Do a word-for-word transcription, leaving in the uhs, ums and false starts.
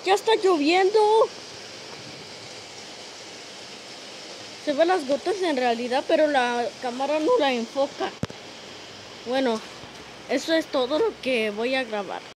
Ya está lloviendo. Se ven las gotas en realidad, pero la cámara no la enfoca. Bueno, eso es todo lo que voy a grabar.